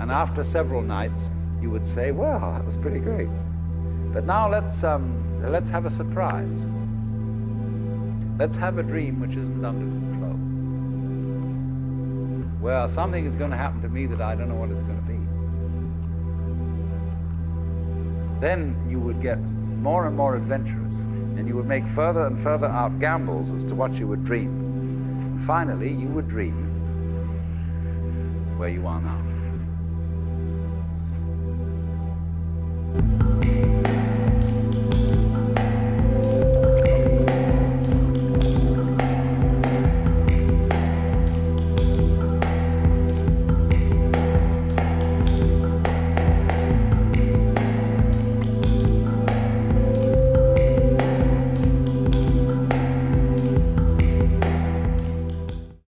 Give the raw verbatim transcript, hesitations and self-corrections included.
And after several nights, you would say, well, that was pretty great. But now let's, um, let's have a surprise. Let's have a dream which isn't under control. Well, something is going to happen to me that I don't know what it's going to be. Then you would get more and more adventurous, and you would make further and further out gambles as to what you would dream. And finally, you would dream where you are now.